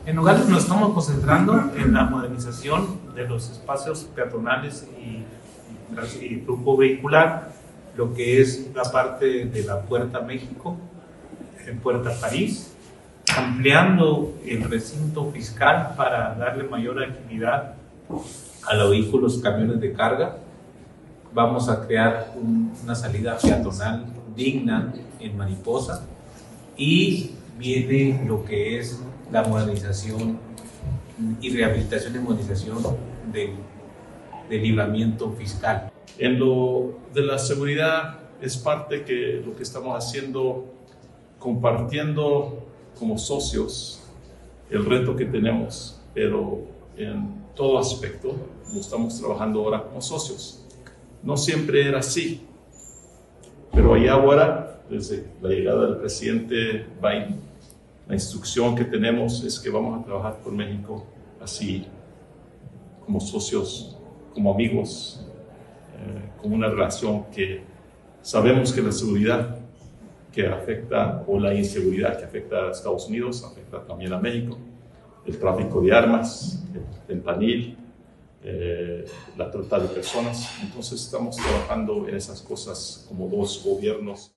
En Nogales nos estamos concentrando en la modernización de los espacios peatonales y flujo vehicular, lo que es la parte de la Puerta México, en Puerta París, ampliando el recinto fiscal para darle mayor agilidad a los vehículos, camiones de carga. Vamos a crear una salida peatonal digna en Mariposa y viene lo que es la modernización y rehabilitación y modernización del libramiento fiscal. En lo de la seguridad es parte que lo que estamos haciendo, compartiendo como socios el reto que tenemos, pero en todo aspecto lo estamos trabajando ahora como socios. No siempre era así, pero ya ahora, desde la llegada del presidente Biden, la instrucción que tenemos es que vamos a trabajar con México así, como socios, como amigos, con una relación que sabemos que la seguridad que afecta, o la inseguridad que afecta a Estados Unidos, afecta también a México, el tráfico de armas, el fentanil, la trata de personas. Entonces estamos trabajando en esas cosas como dos gobiernos.